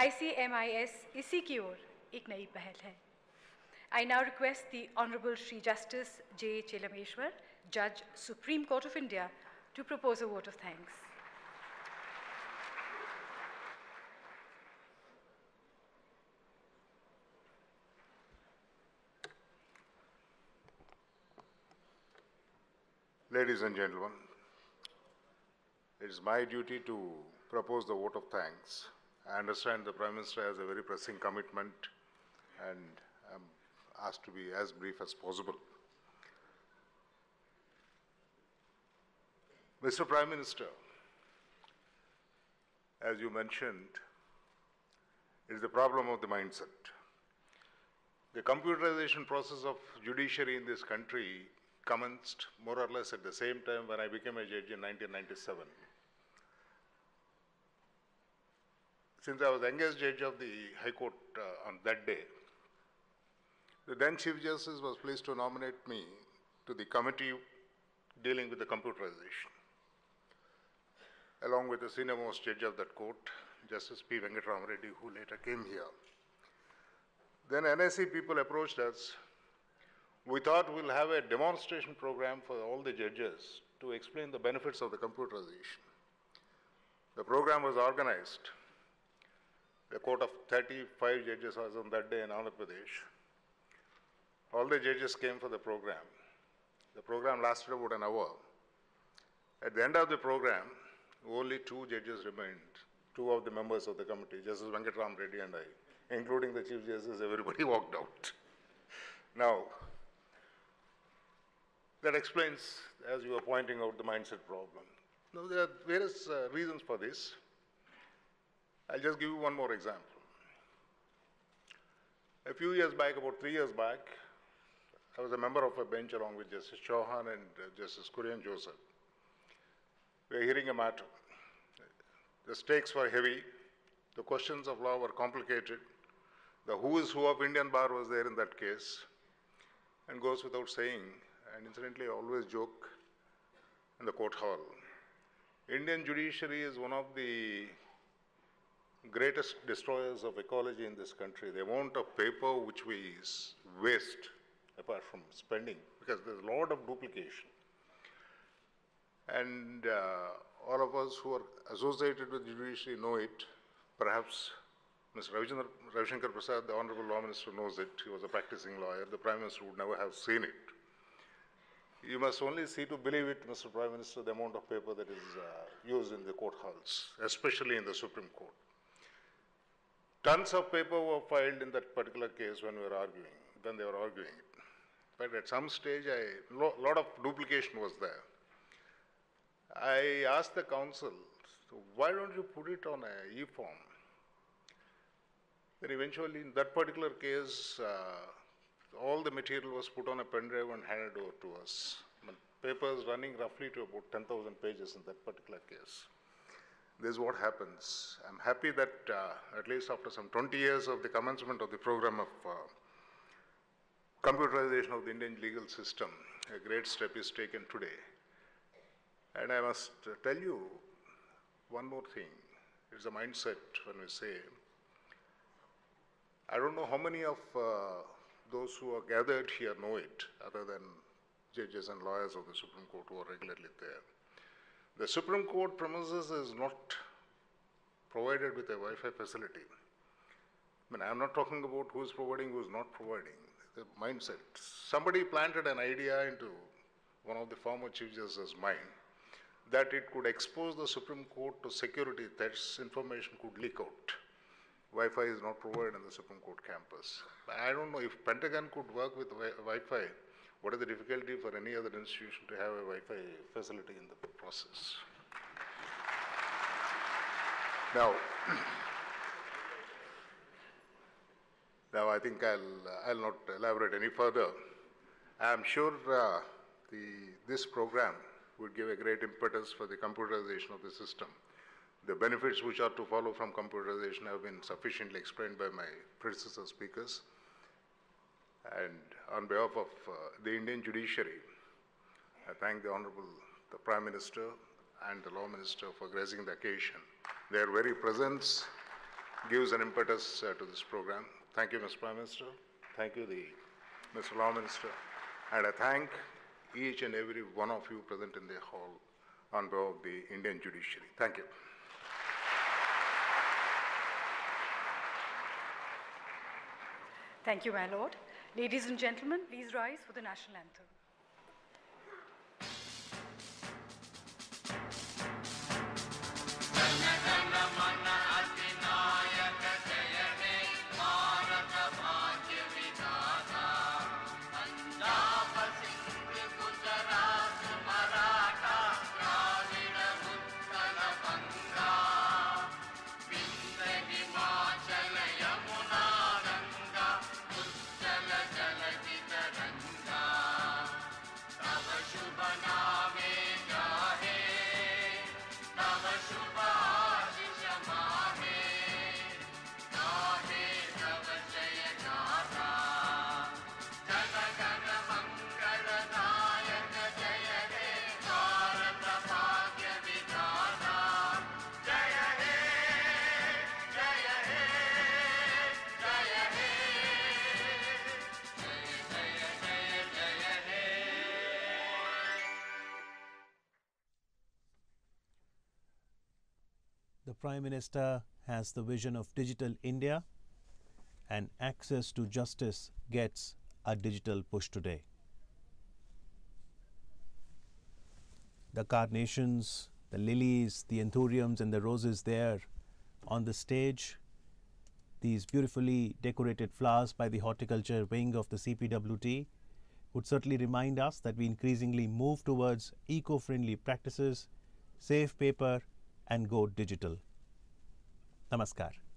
ICMIS इसी की ओर एक नई पहल है. I now request the Honorable Shri Justice J. Chelameshwar, Judge, Supreme Court of India, to propose a vote of thanks. Ladies and gentlemen, it is my duty to propose the vote of thanks. I understand the Prime Minister has a very pressing commitment and I'm asked to be as brief as possible. Mr. Prime Minister, as you mentioned, it is the problem of the mindset. The computerization process of judiciary in this country commenced more or less at the same time when I became a judge in 1997. Since I was the youngest judge of the High Court on that day, the then Chief Justice was pleased to nominate me to the committee dealing with the computerization, along with the senior most judge of that court, Justice P. Venkatram Reddy, who later came here. Then NSC people approached us. We thought we'll have a demonstration program for all the judges to explain the benefits of the computerization. The program was organized. A court of 35 judges was on that day in Andhra Pradesh. All the judges came for the program. The program lasted about an hour. At the end of the program, only 2 judges remained, 2 of the members of the committee, Justice Venkatram Reddy and I, including the Chief Justice. Everybody walked out. Now, that explains, as you were pointing out, the mindset problem. Now, there are various reasons for this. I'll just give you one more example. A few years back, about 3 years back, I was a member of a bench along with Justice Chauhan and Justice Kurian Joseph. We were hearing a matter. The stakes were heavy. The questions of law were complicated. The who is who of Indian bar was there in that case. And goes without saying, and incidentally I always joke in the court hall, Indian judiciary is one of the greatest destroyers of ecology in this country. The amount of paper which we waste, apart from spending, because there's a lot of duplication. And all of us who are associated with the judiciary know it. Perhaps Mr. Ravi Shankar Prasad, the Honorable Law Minister, knows it. He was a practicing lawyer. The Prime Minister would never have seen it. You must only see to believe it, Mr. Prime Minister, the amount of paper that is used in the court halls, especially in the Supreme Court. Tons of paper were filed in that particular case when they were arguing it. But at some stage, a lot of duplication was there. I asked the counsel, so why don't you put it on an e-form? Then eventually, in that particular case, all the material was put on a pen drive and handed over to us. Papers running roughly to about 10,000 pages in that particular case. This is what happens. I'm happy that at least after some 20 years of the commencement of the program of computerization of the Indian legal system, a great step is taken today. And I must tell you one more thing. It's a mindset when we say, I don't know how many of those who are gathered here know it, other than judges and lawyers of the Supreme Court who are regularly there. The Supreme Court premises is not provided with a Wi-Fi facility. I mean, I'm not talking about who's providing, who's not providing. The mindset. Somebody planted an idea into one of the former Chief Justice's mind that it could expose the Supreme Court to security threats, information could leak out. Wi-Fi is not provided in the Supreme Court campus. I don't know if Pentagon could work with Wi-Fi. What is the difficulty for any other institution to have a Wi-Fi facility in the process? Now I think I'll not elaborate any further. I'm sure this program would give a great impetus for the computerization of the system. The benefits which are to follow from computerization have been sufficiently explained by my predecessor speakers. And on behalf of the Indian judiciary, I thank the Honorable Prime Minister and the Law Minister for gracing the occasion. Their very presence gives an impetus to this program. Thank you, Mr. Prime Minister. Thank you, Mr. Law Minister. And I thank each and every one of you present in the hall on behalf of the Indian judiciary. Thank you. Thank you, my lord. Ladies and gentlemen, please rise for the national anthem. The Prime Minister has the vision of digital India, and access to justice gets a digital push today. The carnations, the lilies, the anthuriums and the roses there on the stage, these beautifully decorated flowers by the horticulture wing of the CPWD would certainly remind us that we increasingly move towards eco-friendly practices, save paper and go digital. Namaskar.